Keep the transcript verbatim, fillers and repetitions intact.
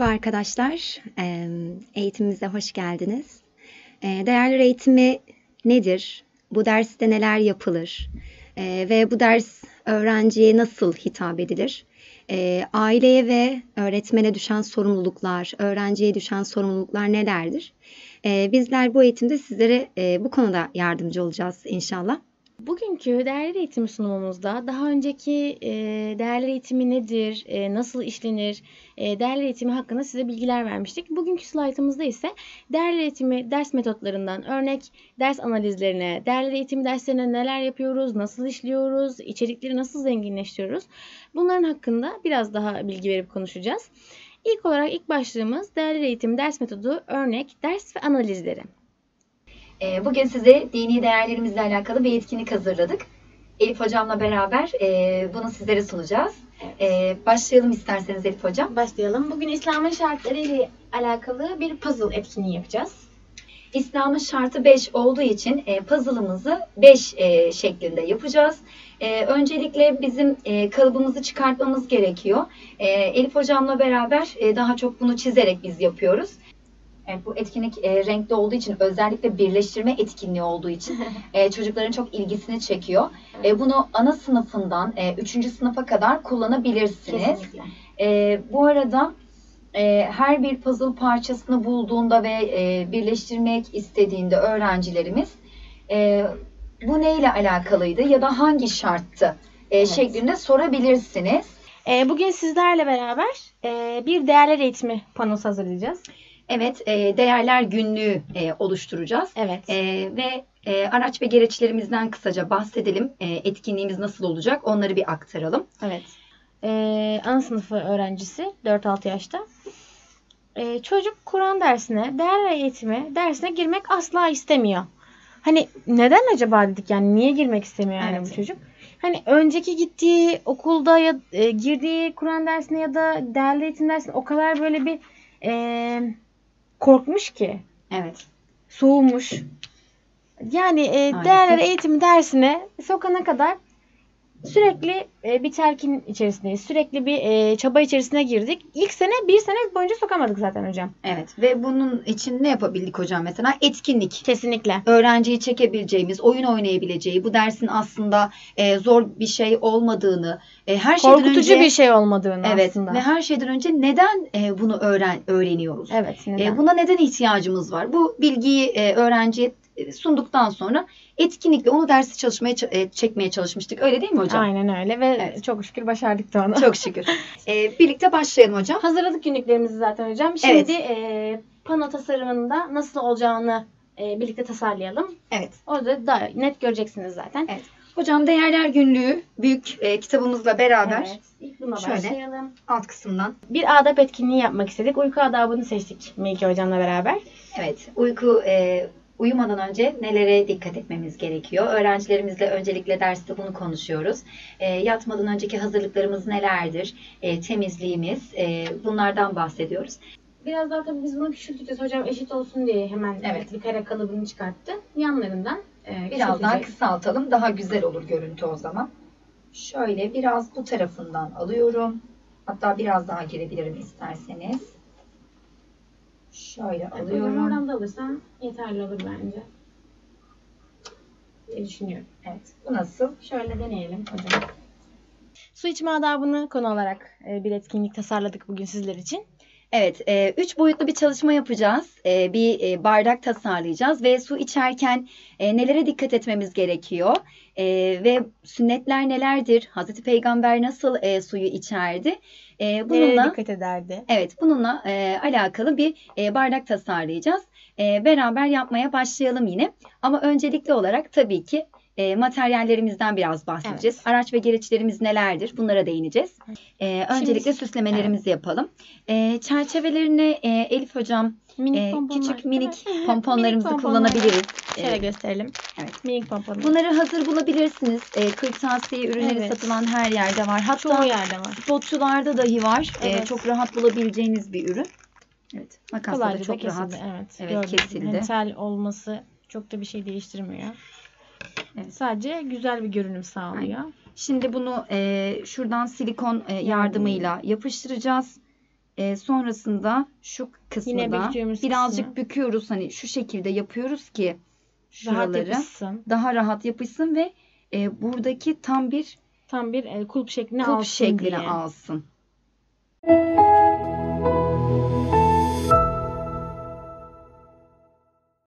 Merhaba arkadaşlar, Eee, eğitimimize hoş geldiniz. Eee, Değerler eğitimi nedir? Bu derste neler yapılır? Eee, Ve bu ders öğrenciye nasıl hitap edilir? Eee, Aileye ve öğretmene düşen sorumluluklar, öğrenciye düşen sorumluluklar nelerdir? Eee, Bizler bu eğitimde sizlere eee, bu konuda yardımcı olacağız inşallah. Bugünkü değerler eğitimi sunumumuzda daha önceki e, değerler eğitimi nedir, e, nasıl işlenir, e, değerler eğitimi hakkında size bilgiler vermiştik. Bugünkü slaytımızda ise değerler eğitimi ders metotlarından örnek ders analizlerine, değerler eğitimi derslerine neler yapıyoruz, nasıl işliyoruz, içerikleri nasıl zenginleştiriyoruz, bunların hakkında biraz daha bilgi verip konuşacağız. İlk olarak ilk başlığımız değerler eğitimi ders metodu, örnek ders ve analizleri. Bugün size dini değerlerimizle alakalı bir etkinlik hazırladık. Elif Hocam'la beraber bunu sizlere sunacağız. Evet. Başlayalım isterseniz Elif Hocam. Başlayalım. Bugün İslam'ın şartları ile alakalı bir puzzle etkinliği yapacağız. İslam'ın şartı beş olduğu için puzzle'ımızı beş şeklinde yapacağız. Öncelikle bizim kalıbımızı çıkartmamız gerekiyor. Elif Hocam'la beraber daha çok bunu çizerek biz yapıyoruz. Evet, bu etkinlik e, renkli olduğu için, özellikle birleştirme etkinliği olduğu için e, çocukların çok ilgisini çekiyor. E, bunu ana sınıfından e, üçüncü sınıfa kadar kullanabilirsiniz. E, bu arada e, her bir puzzle parçasını bulduğunda ve e, birleştirmek istediğinde öğrencilerimiz e, bu neyle alakalıydı ya da hangi şarttı e, evet. şeklinde sorabilirsiniz. E, bugün sizlerle beraber e, bir değerler eğitimi panosu hazırlayacağız. Evet, e, değerler günlüğü e, oluşturacağız. Evet. E, ve e, araç ve gereçlerimizden kısaca bahsedelim. E, etkinliğimiz nasıl olacak? Onları bir aktaralım. Evet. E, ana sınıfı öğrencisi, dört altı yaşta. E, çocuk Kur'an dersine, değerler eğitimi dersine girmek asla istemiyor. Hani neden acaba dedik, yani niye girmek istemiyor yani evet. bu çocuk? Hani önceki gittiği okulda ya e, girdiği Kur'an dersine ya da değerler eğitim dersine o kadar böyle bir e, korkmuş ki. Evet. Soğumuş. Yani e, değerler eğitimi dersine sokana kadar sürekli e, bir telkin içerisindeyiz. Sürekli bir e, çaba içerisine girdik. İlk sene bir sene boyunca sokamadık zaten hocam. Evet. Ve bunun için ne yapabildik hocam mesela? Etkinlik. Kesinlikle. Öğrenciyi çekebileceğimiz, oyun oynayabileceği, bu dersin aslında e, zor bir şey olmadığını, e, her şeyden önce korkutucu bir şey olmadığını evet, aslında. Ve her şeyden önce neden e, bunu öğren öğreniyoruz? Evet. Neden? E, buna neden ihtiyacımız var? Bu bilgiyi e, öğrenciye sunduktan sonra etkinlikle onu dersi çalışmaya çekmeye çalışmıştık. Öyle değil mi hocam? Aynen öyle ve evet. çok şükür başardık da onu. Çok şükür. ee, birlikte başlayalım hocam. Hazırladık günlüklerimizi zaten hocam. Şimdi evet. e, pano tasarımında nasıl olacağını e, birlikte tasarlayalım. Evet. Orada da net göreceksiniz zaten. Evet. Hocam değerler günlüğü büyük e, kitabımızla beraber. Evet. İlk buna şöyle, başlayalım. Alt kısımdan. Bir adap etkinliği yapmak istedik. Uyku adabını seçtik Melike hocamla beraber. Evet. Uyku e, Uyumadan önce nelere dikkat etmemiz gerekiyor? Öğrencilerimizle öncelikle derste bunu konuşuyoruz. E, yatmadan önceki hazırlıklarımız nelerdir? E, temizliğimiz, e, bunlardan bahsediyoruz. Biraz daha tabii biz bunu küçülteceğiz hocam, eşit olsun diye hemen evet. bir kare kalıbını çıkarttı. Yanlarından e, biraz daha kısaltalım. Daha güzel olur görüntü o zaman. Şöyle biraz bu tarafından alıyorum. Hatta biraz daha girebilirim isterseniz. Şöyle evet, alıyorum. Oradan da alırsan yeterli olur bence. diye düşünüyorum. Evet. Bu nasıl? Şöyle deneyelim hocam. Su içme adabını konu olarak bir etkinlik tasarladık bugün sizler için. Evet, e, üç boyutlu bir çalışma yapacağız. E, bir e, bardak tasarlayacağız ve su içerken e, nelere dikkat etmemiz gerekiyor? E, ve sünnetler nelerdir? Hazreti Peygamber nasıl e, suyu içerdi? E, bununla, nereye dikkat ederdi? Evet, bununla e, alakalı bir e, bardak tasarlayacağız. E, beraber yapmaya başlayalım yine. Ama öncelikli olarak tabii ki E, materyallerimizden biraz bahsedeceğiz. Evet. Araç ve gereçlerimiz nelerdir? Bunlara değineceğiz. E, öncelikle Şimdi, süslemelerimizi evet. yapalım. E, çerçevelerine e, Elif hocam minik e, küçük minik evet. pomponlarımızı minik kullanabiliriz. Şöyle evet. gösterelim. Evet. Minik pomponlar. Bunları hazır bulabilirsiniz. E, kırtasiye ürünleri evet. satılan her yerde var. Hatta çoğu yerde var. Spotçularda dahi var. Evet. E, çok rahat bulabileceğiniz bir ürün. Evet. Makasla da çok kesildi. rahat. Evet. Evet kesildi. Tel olması çok da bir şey değiştirmiyor. Evet. Sadece güzel bir görünüm sağlıyor. Aynen. Şimdi bunu e, şuradan silikon e, yardımıyla yapıştıracağız. E, sonrasında şu kısmı Yine da büktüğümüz birazcık kısmı. büküyoruz. Hani şu şekilde yapıyoruz ki Rahat şuraları yapışsın. daha rahat yapışsın ve e, buradaki tam bir Tam bir e, kulp şeklini kulp alsın şeklini diye. alsın.